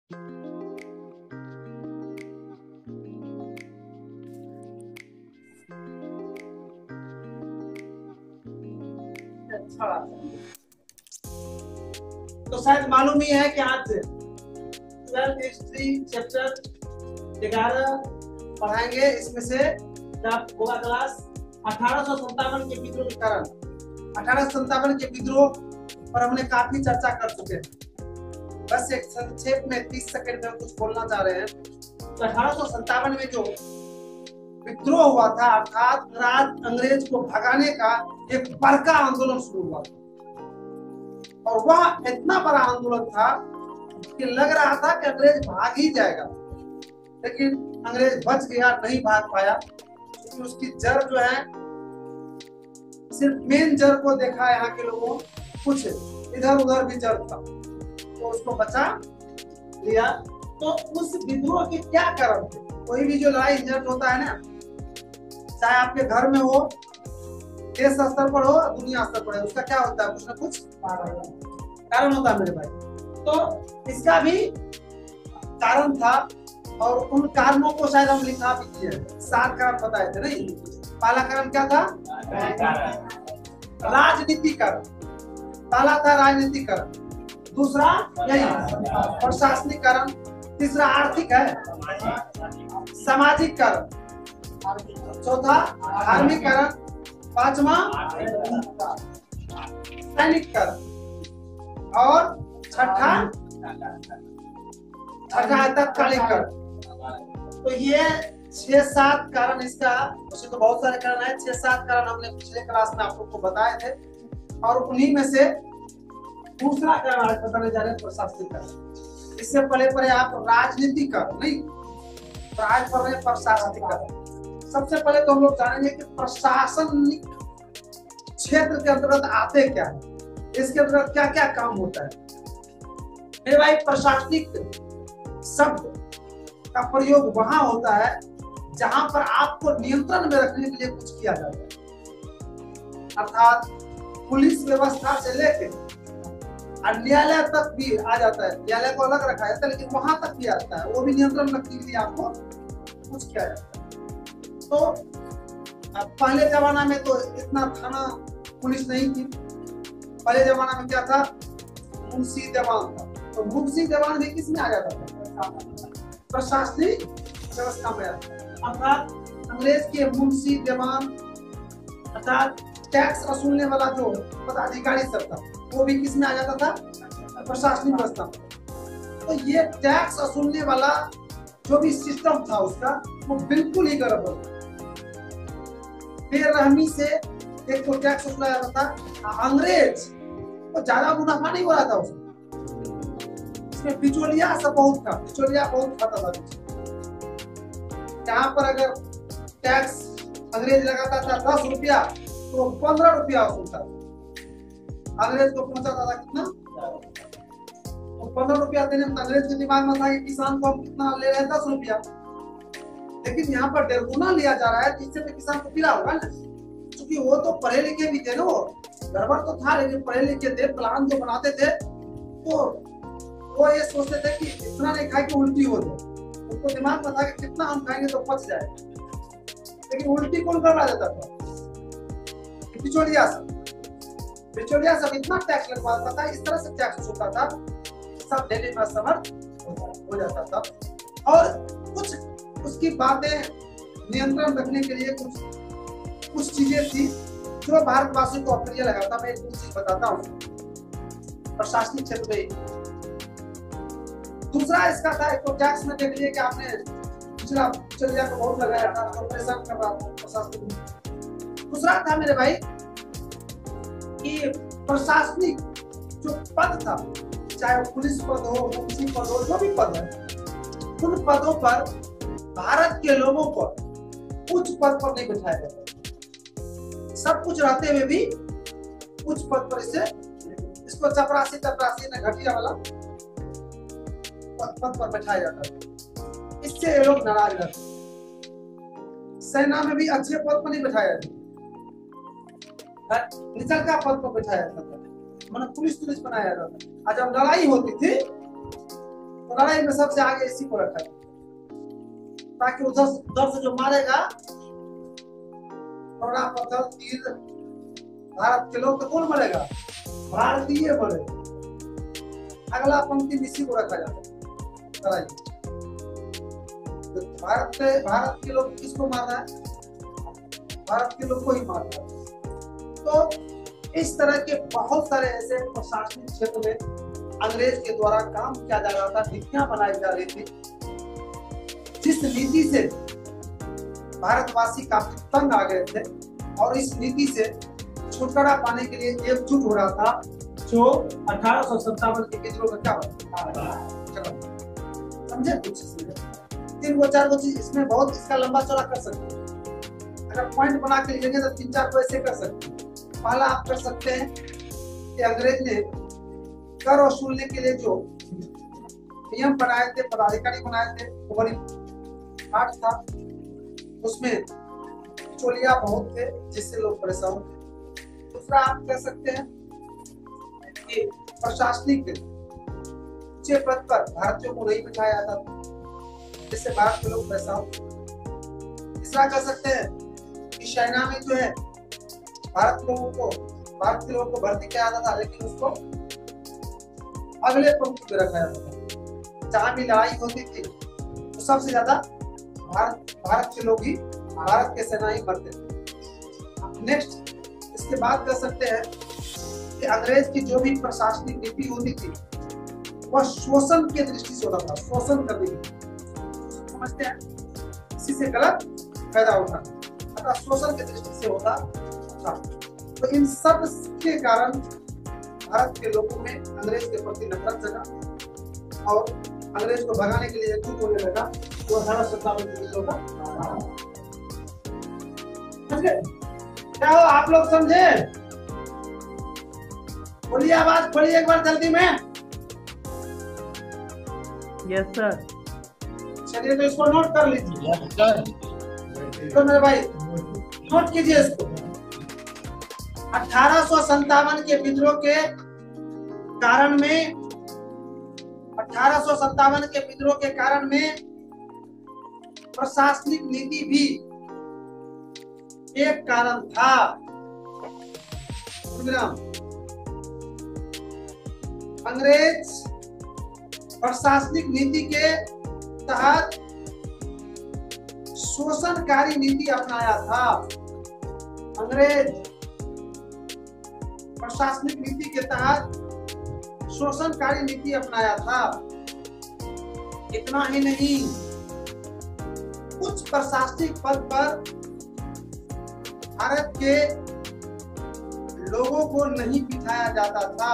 अच्छा, तो शायद मालूम ही है कि आज 12th हिस्ट्री चैप्टर 11 पढ़ाएंगे। इसमें से जब होगा क्लास 1857 के विद्रोह के कारण, 1857 के विद्रोह पर हमने काफी चर्चा कर चुके हैं। बस एक संक्षेप में 30 सेकंड में हम कुछ बोलना चाह रहे हैं। तो 1857 में जो विद्रोह हुआ था, अर्थात राज अंग्रेज को भगाने का एक बड़का आंदोलन शुरू हुआ था, और वह इतना बड़ा आंदोलन था कि लग रहा था कि अंग्रेज भाग ही जाएगा, लेकिन अंग्रेज बच गया, नहीं भाग पाया, क्योंकि उसकी जड़ जो है, सिर्फ मेन जड़ को देखा यहाँ के लोगों, कुछ इधर उधर भी जड़ था, तो उसको बचा लिया। तो उस विद्रोह के क्या कारण थे? कोई भी जो लड़ाई झंझट होता है ना, चाहे आपके घर में हो, देश स्तर पर हो, दुनिया स्तर पर हो, उसका क्या होता है, कुछ ना कुछ कारण होता है मेरे भाई। तो इसका भी कारण था, और उन कारणों को शायद हम लिखा भी किए, 7 कारण बताए थे नहीं। पहला कारण क्या था? राजनीतिकरण, पहला था राजनीतिकरण, दूसरा यही प्रशासनिक कारण, तीसरा आर्थिक है, सामाजिक कारण, चौथा धार्मिक कारण, पांचवा सैनिक कारण, और छठा है तत्कालीन कारण। तो ये 6-7 कारण, इसका वैसे तो बहुत सारे कारण है, 6-7 कारण हमने पिछले क्लास में आप लोग को बताए थे, और उन्हीं में से दूसरा कारण आज बताने जा रहे हैं, प्रशासनिक कारण। इससे पहले आप राजनीतिक कारण नहीं, तो आज पढ़ रहे हैं प्रशासनिक कारण। सबसे पहले तो हम लोग जानेंगे कि प्रशासनिक क्षेत्र के अंतर्गत आते क्या है, इसके अंतर्गत क्या क्या काम होता है। मेरे भाई, प्रशासनिक शब्द का प्रयोग वहां होता है जहां पर आपको नियंत्रण में रखने के लिए कुछ किया जाता है, अर्थात पुलिस व्यवस्था से लेकर न्यायालय तक भी आ जाता है। न्यायालय को अलग रखा जाता है, लेकिन वहां तक भी आता है, वो भी नियंत्रण रखने के लिए आपको कुछ किया जाता है। तो पहले जमाना में तो इतना थाना पुलिस नहीं थी। पहले जमाना में क्या था? मुंशी दीवान था। तो मुंशी दीवान भी किस में आ जाता था? प्रशासनिक व्यवस्था में। अर्थात अंग्रेज के मुंशी दीवान, अर्थात टैक्स वसूलने वाला जो पदाधिकारी सब था, वो भी किस में आ जाता था? प्रशासनिक व्यवस्था में। तो ये टैक्स वसूलने वाला जो भी सिस्टम था उसका, वो बिल्कुल ही गड़बड़ था। बेरहमी से एक तो टैक्स वसूला जाता था, अंग्रेज को ज्यादा मुनाफा नहीं हो रहा था उसमें। इसमें बिचौलिया सब बहुत था, बिचौलिया बहुत खाता था। यहाँ पर अगर टैक्स अंग्रेज लगाता था 10 रुपया, तो 15 रुपया वसूलता था। अंग्रेज को पहुंचाता था कितना? तो 15 रुपया देने में अंग्रेज के दिमाग में था कि किसान को हम कितना ले रहे हैं, 10 रुपया, लेकिन यहाँ पर 1.5 गुना लिया जा रहा है, जिससे तो किसान को पीड़ा होगा ना। क्योंकि वो तो पढ़े लिखे भी थे ना, गड़बड़ तो था, लेकिन पढ़े लिखे थे, प्लान जो बनाते थे, तो वो ये सोचते थे कि इतना नहीं खाए कि उल्टी हो जाए। उनको दिमाग में था कि कितना हम खाएंगे तो पच जाए, लेकिन उल्टी कौन करवा देता था? बिचौलिया सब। बिचौलिया सब इतना टैक्स लगवाता था, इस तरह से टैक्स होता था, सब देने में असमर्थ हो जाता था। और कुछ उसकी बातें नियंत्रण रखने के लिए कुछ चीजें थी जो भारतवासियों को अप्रिय लगा था। मैं एक चीज बताता हूँ प्रशासनिक क्षेत्र में। दूसरा इसका था, एक तो टैक्स में देख लिया कि आपने पिछला बिचौलिया को बहुत लगाया था, तो परेशान कर रहा था प्रशासनिक। दूसरा था मेरे भाई कि प्रशासनिक जो पद था, चाहे वो पुलिस पद हो, मुंशी पद हो, जो भी पद है, उन पदों पर भारत के लोगों को उच्च पद पर नहीं बिठाया जाता। सब कुछ रहते हुए भी उच्च पद पर इसको चपरासी ने घटिया वाला पद पर बैठाया जाता है। इससे ये लोग नाराज रहते। सेना में भी अच्छे पद पर नहीं बैठाया जाता, निचल का पद पर बैठाया जाता था, मतलब पुलिस बनाया जाता था। जब लड़ाई होती थी तो लड़ाई में सबसे आगे इसी को रखा है, ताकि उधर से जो मारेगा थोड़ा पत्थर तीर भारत के लोग, तो कौन मरेगा? भारतीय मरेगा। अगला पंक्ति इसी को रखा जाता है। तो भारत के लोग किसको मार रहा है? भारत के लोग को ही मार रहा है। तो इस तरह के बहुत सारे ऐसे प्रशासनिक क्षेत्र में अंग्रेज के द्वारा काम किया जा रहा था, नीतियां बनाई जा रही थी, जिस नीति से भारतवासी काफी तंग आ गए थे और इस नीति से छुटकारा पाने के लिए एकजुट हो रहा था, जो 1857 के विद्रोह का क्या बना। समझे? कुछ तीन वो चार वो चीज इसमें बहुत इसका लंबा चौड़ा कर सकते हैं। अगर पॉइंट बना के लिखेंगे तो तीन चार को ऐसे कर सकते हैं। पहला आप कर सकते हैं कि अंग्रेज ने कर वसूलने के लिए जो नियम बनाए थे, पदाधिकारी बनाए थे, वो बड़ी हार्ड था। उसमें चोलिया बहुत थे जिससे लोग परेशान थे। दूसरा आप कह सकते हैं कि प्रशासनिक ऊंचे पद पर भारतीयों को नहीं बिठाया जाता था, जिससे भारत के लोग परेशान थे। तीसरा कह सकते हैं कि सेना में जो है भारत के लोगों को भर्ती किया जाता था, लेकिन उसको अगले पंक्ति पे रखा जाता था। जहां भी लड़ाई होती थी तो सबसे ज्यादा भारत के लोग ही, भारत के सेना ही मरते थे। नेक्स्ट इसके बाद कह सकते हैं कि अंग्रेज की जो भी प्रशासनिक नीति होती थी वह शोषण की दृष्टि से होता था, शोषण करने की। समझते हैं? इसी से गलत पैदा होता, अतः शोषण की दृष्टि से होता था। तो इन सब के कारण भारत के लोगों में अंग्रेज के प्रति नफरत जगा और अंग्रेज को भगाने के लिए एकजुट होने लगा। तो 1857 के विद्रोह का क्या हो, आप लोग समझे? बोलिए, आवाज खोलिए एक बार जल्दी में। Yes sir. चलिए तो इसको नोट कर लीजिए। Yes sir. तो मेरे भाई नोट कीजिए इसको। 1857 के विद्रोह के कारण में 1857 के विद्रोह के कारण में प्रशासनिक नीति भी एक कारण था। अंग्रेज प्रशासनिक नीति के तहत शोषणकारी नीति अपनाया था। अंग्रेज प्रशासनिक नीति के तहत शोषणकारी नीति अपनाया था। इतना ही नहीं, उच्च प्रशासनिक पद पर भारत के लोगों को नहीं बिठाया जाता था।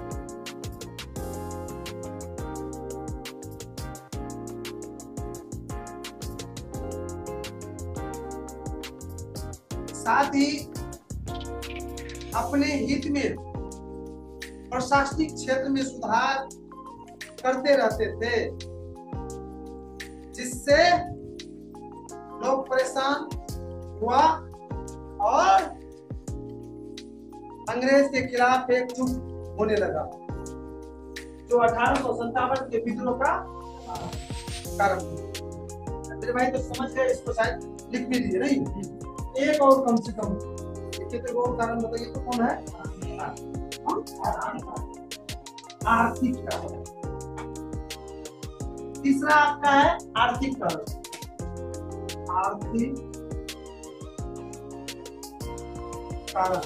साथ ही अपने हित में प्रशासनिक क्षेत्र में सुधार करते रहते थे, जिससे लोग परेशान हुआ और अंग्रेज के खिलाफ एकजुट होने लगा, जो 1857 के विद्रोह का कारण। मेरे भाई तो समझ गए, इसको शायद लिख भी लीजिए। नहीं, एक और कम से कम तो और कारण बताइए, तो कौन है? आर्थिक कारण। तीसरा आपका है आर्थिक कारण। आर्थिक कारण,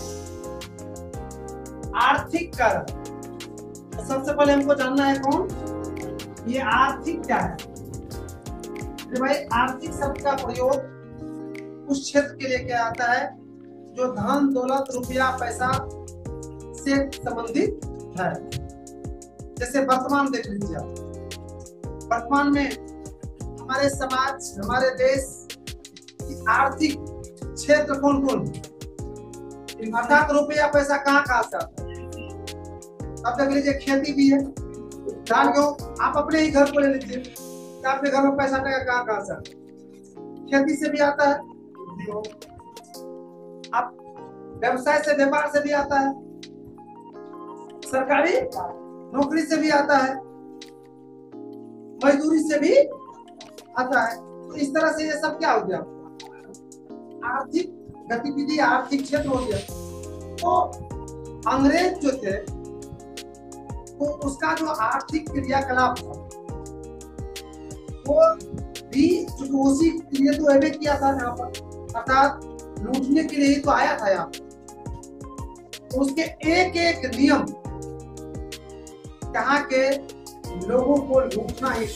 आर्थिक कारण। तो सबसे पहले हमको जानना है कौन ये आर्थिक क्या है। तो भाई आर्थिक शब्द का प्रयोग उस क्षेत्र के लिए किया जाता है जो धन दौलत रुपया पैसा से संबंधित है। जैसे वर्तमान देख लीजिए आप, वर्तमान में हमारे समाज, हमारे देश की आर्थिक क्षेत्र कौन कौन, अर्थात रुपया पैसा कहाँ कहाँ से आता है। अब देख लीजिए खेती भी है, धान गेहूं आप अपने ही घर को ले लीजिए, आपके घर में पैसा कहाँ कहाँ से आता है। खेती से भी आता है, आप व्यवसाय से, व्यापार से भी आता है, सरकारी नौकरी से भी आता है, मजदूरी से भी आता है। तो इस तरह से ये सब क्या हो गया, आर्थिक गतिविधि, आर्थिक क्षेत्र हो गया। तो अंग्रेज जो थे तो उसका जो आर्थिक क्रियाकलाप था वो भी उसी लिए तो एवे किया था यहाँ पर, अर्थात लूटने के लिए ही तो आया था यहाँ पर। तो उसके एक एक नियम यहाँ के लोगों को लूटना ही,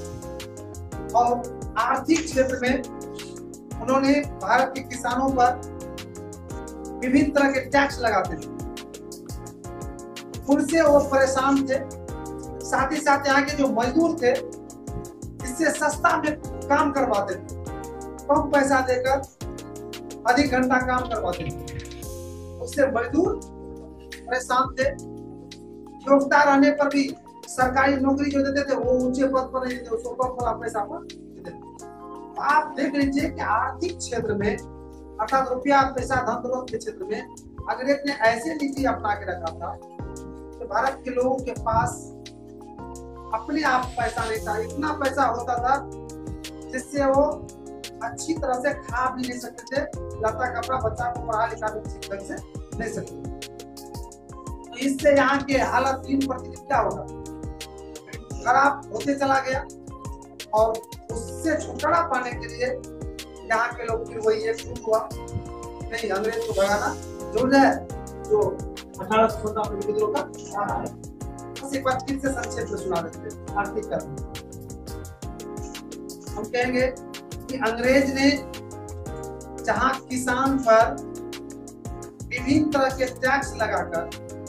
और आर्थिक क्षेत्र में उन्होंने भारत के किसानों पर विभिन्न तरह के टैक्स लगाते थे, उनसे वो परेशान थे। साथ ही साथ यहाँ के जो मजदूर थे इससे सस्ता में काम करवाते थे, कम पैसा देकर अधिक घंटा काम करवाते थे, उससे मजदूर परेशान थे। योग्यता रहने पर भी सरकारी नौकरी जो देते थे वो ऊंचे पद पर नहीं देते, उसको कम वाला पैसा पर देते थे। आप देख लीजिए कि आर्थिक क्षेत्र में, अर्थात रुपया पैसा धन दौलत के क्षेत्र में अंग्रेज ने ऐसे नीति अपना के रखा था कि भारत के लोगों के पास अपने आप पैसा नहीं था, इतना पैसा होता था जिससे वो अच्छी तरह से खा भी नहीं सकते थे, लता कपड़ा बच्चा को पढ़ा लिखा भी ठीक ढंग से नहीं सकते। तो इससे यहाँ के हालत दिन प्रतिदिन क्या होगा, खराब होते चला गया। और उससे छुटकारा पाने के लिए यहाँ के लोग फिर वही एक शुरू हुआ, नहीं अंग्रेज को भगाना जरूर है, जो 1817 में विद्रोह का। बस एक बार फिर से संक्षेप में सुना देते हैं आर्थिक कर्म। हम कहेंगे कि अंग्रेज ने जहां किसान पर विभिन्न तरह के टैक्स लगाकर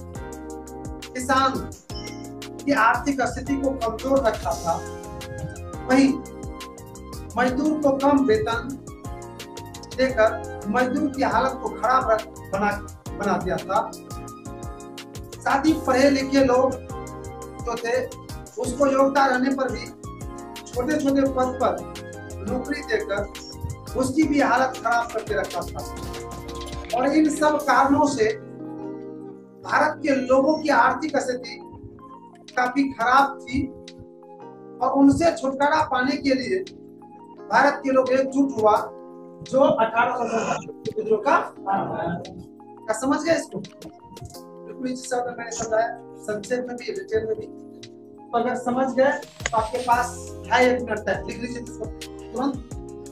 किसान की आर्थिक स्थिति को कमजोर रखा था, वहीं मजदूर को कम वेतन देकर मजदूर की हालत को खराब बना दिया था। साथ ही पढ़े लिखे लोग जो थे उसको योग्यता रहने पर भी छोटे छोटे पद पर नौकरी देकर उसकी भी हालत खराब करके रखा था। और इन सब कारणों से भारत के लोगों की आर्थिक स्थिति काफी खराब थी, और उनसे छुटकारा पाने के लिए भारत के लोग एकजुट हुआ, जो 1817 विद्रोह का समझ गए इसको। बिल्कुल इस शब्द मैंने समझाया, संक्षेप में भी डिटेल में भी। तो अगर समझ गए तो आपके पास 2.5 मिनट है, लिख लीजिए इसको तुरंत।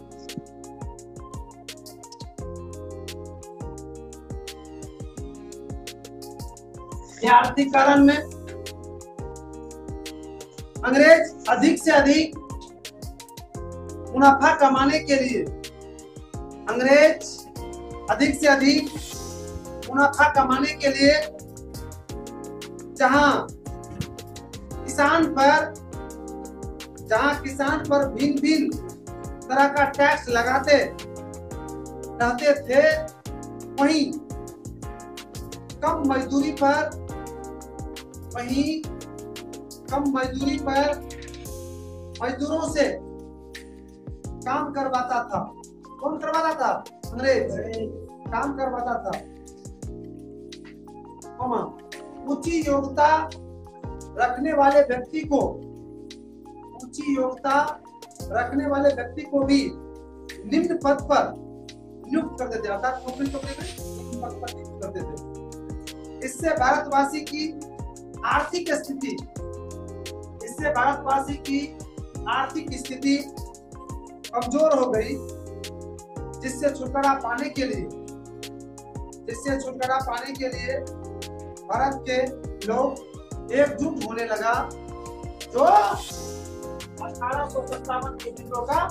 आर्थिक कारण में अंग्रेज अधिक से अधिक मुनाफा कमाने के लिए, अधिक से अधिक मुनाफा कमाने के लिए जहां किसान पर भिन्न भिन्न तरह का टैक्स लगाते रहते थे, वहीं कम मजदूरी पर मजदूरों से काम करवाता था। कौन करवाता था? अंग्रेज काम करवाता था। ऊंची योग्यता रखने वाले व्यक्ति को भी निम्न पद पर नियुक्त कर देते, अर्थात नौकरी निम्न पद पर नियुक्त कर देते। इससे भारतवासी की आर्थिक स्थिति कमजोर हो गई, जिससे छुटकारा पाने के लिए भारत के लोग एकजुट होने लगा, जो 1857 के विद्रोह का।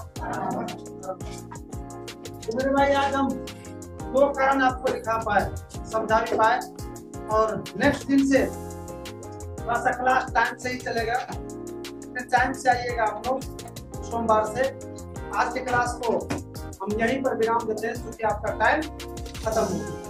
तो मेरे भाई आज हम 2 कारण आपको दिखा पाए, समझा भी पाए, और नेक्स्ट दिन से थोड़ा सा क्लास टाइम से ही चलेगा, टाइम से आइएगा आप लोग सोमवार से। आज के क्लास को हम यहीं पर विराम देते हैं क्योंकि आपका टाइम खत्म हो गया।